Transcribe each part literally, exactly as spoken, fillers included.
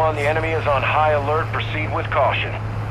One, the enemy is on high alert. Proceed with caution.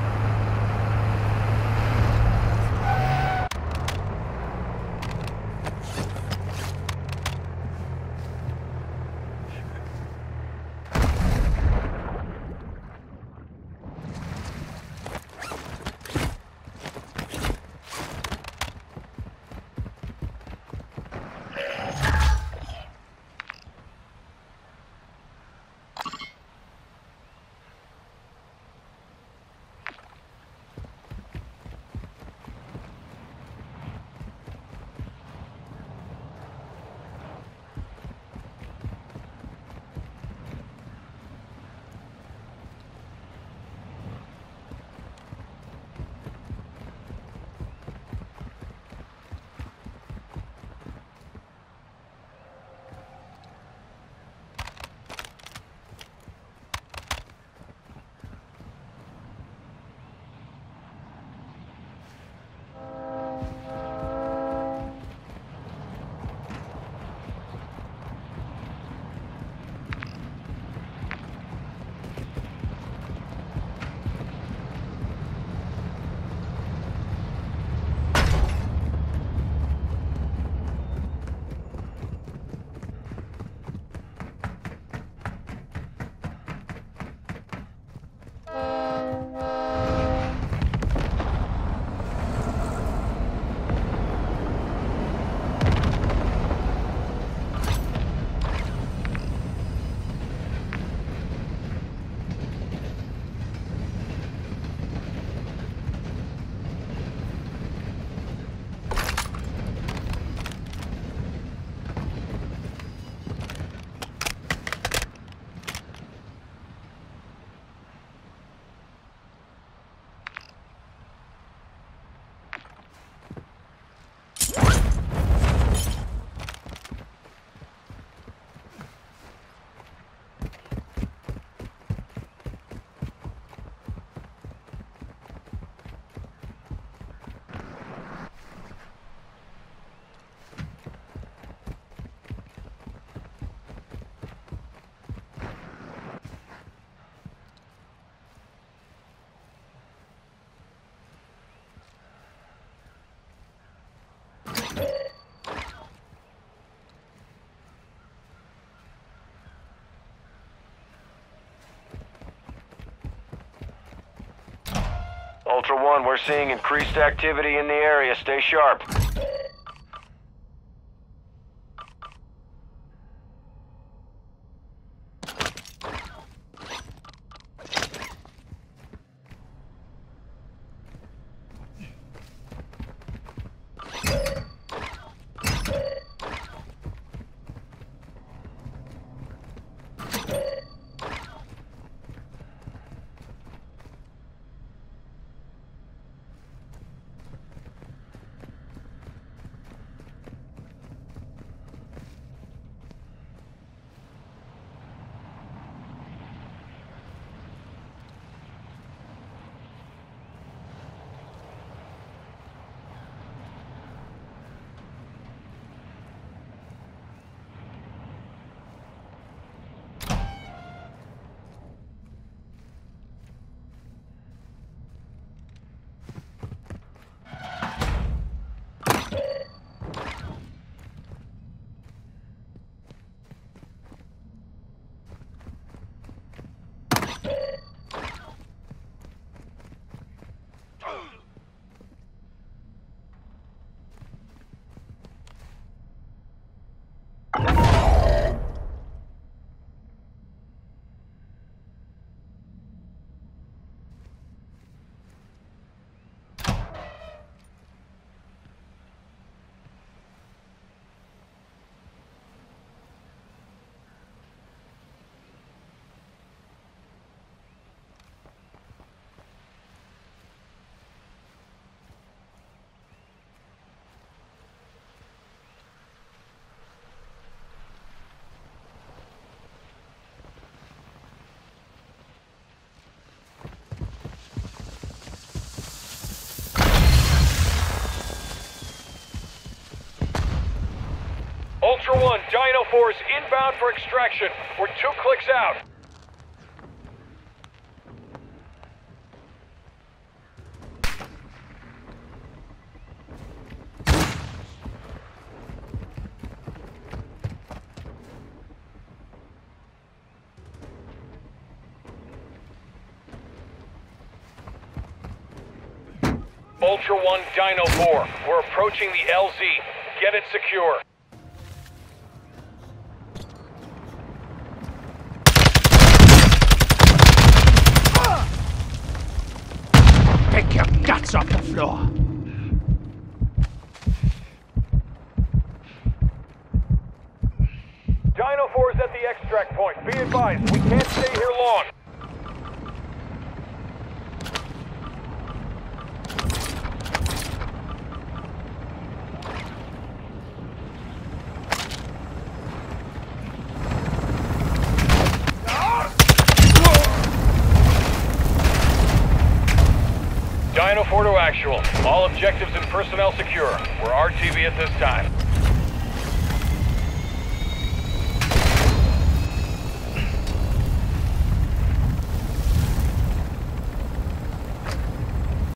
Ultra One, we're seeing increased activity in the area. Stay sharp. Ultra One, Dino Force inbound for extraction. We're two clicks out. Ultra One, Dino four. We're approaching the L Z. Get it secure. Pick your guts off the floor. Dino four is at the extract point. Be advised, we can't stay here long. Dino four to actual. All objectives and personnel secure. We're R T B at this time.